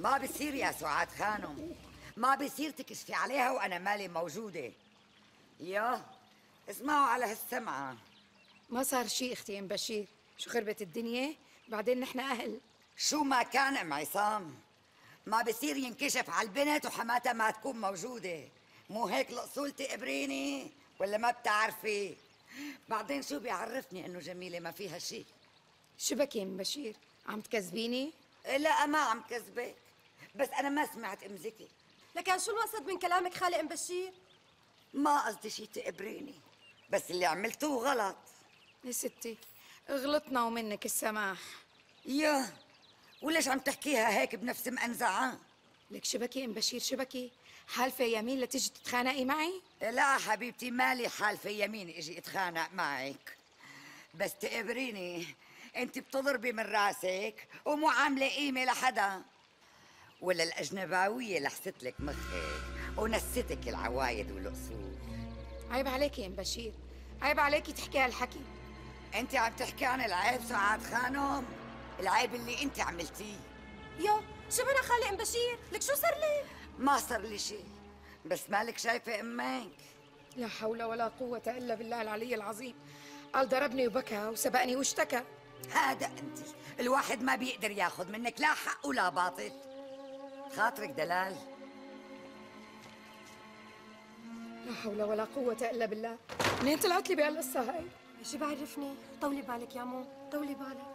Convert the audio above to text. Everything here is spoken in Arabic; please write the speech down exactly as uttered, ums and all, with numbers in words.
ما بصير يا سعاد خانم، ما بصير تكشفي عليها وانا مالي موجوده. يا اسمعوا على هالسمعه. ما صار شيء اختي ام بشير، شو خربت الدنيا؟ بعدين نحن اهل. شو ما كان ام عصام، ما بصير ينكشف على البنت وحماتها ما تكون موجوده. مو هيك الاصول تقبريني ولا ما بتعرفي؟ بعدين شو بيعرفني انه جميله ما فيها شيء؟ شبكي ام بشير، عم تكذبيني؟ لا ما عم كذبك، بس انا ما سمعت ام زكي. لكن شو المقصد من كلامك خالي ام بشير؟ ما قصدي شي تقبريني، بس اللي عملتوه غلط. يا ستي غلطنا ومنك السماح. ياه، وليش عم تحكيها هيك بنفس مأنزعة؟ لك شبكي ام بشير شبكي، حالفة يمين لتيجي تتخانقي معي؟ لا حبيبتي، مالي حالفة يمين اجي اتخانق معك، بس تقبريني انت بتضربي من راسك ومو عاملة قيمة لحدا، ولا الأجنباوية لحست لك مخك ونستك العوايد والأصول. عيب عليكي ام بشير، عيب عليكي تحكي هالحكي. انت عم تحكي عن العيب سعاد خانم؟ العيب اللي انت عملتيه. يو شو بنا خالي ام بشير؟ لك شو صار لي؟ ما صار لي شيء، بس مالك شايفة امك؟ لا حول ولا قوة الا بالله العلي العظيم، قال ضربني وبكى وسبقني واشتكى. هذا انت، الواحد ما بيقدر ياخذ منك لا حق ولا باطل. خاطرك دلال؟ لا حول ولا قوة الا بالله، منين طلعت لي بهالقصة هاي؟ شو بعرفني؟ طولي بالك يا مو، طولي بالك.